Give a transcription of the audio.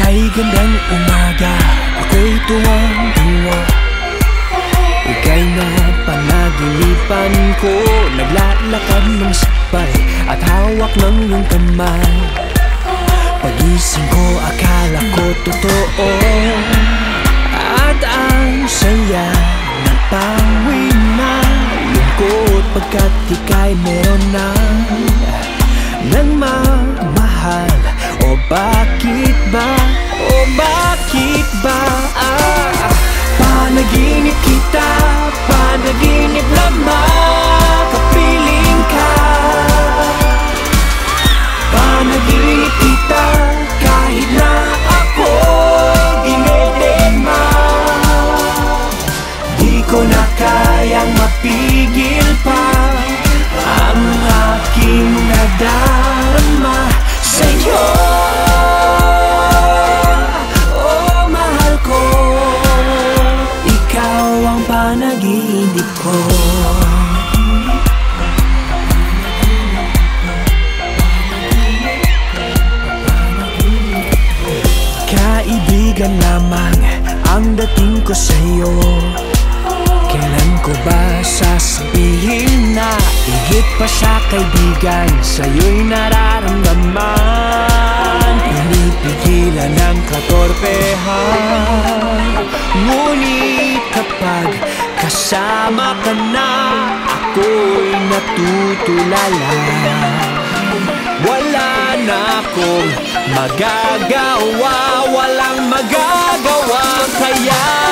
Ay gandang umaga, ako'y tuwang-tuwa. Ika'y napanaginipan ko, naglalakad ng sabay at hawak ng iyong kamay. Pag-gising ko, akala ko totoo, at ang saya ng pangwi na lungkot, pagkat ika'y meron na ng mamahal. O bakit ba? O bakit ba? Panaginip kita, panaginip lamang, kapiling ka. Panaginip kita, kahit na ako'y dinedema. Di ko na kayang mapigil pa ang aking nadarama sa'yo. Oh, mahal ko, ikaw ang panaginip ko. Kaibigan lamang ang dating ko sa'yo. Kailan ko ba sasabihin na higit pa sa kaibigan sa'yo'y nararamdaman? Pinipigilan ng katorpehan, ngunit kapag kasama ka na, ako'y natutulala. Wala na akong magagawa, walang magagawa, kaya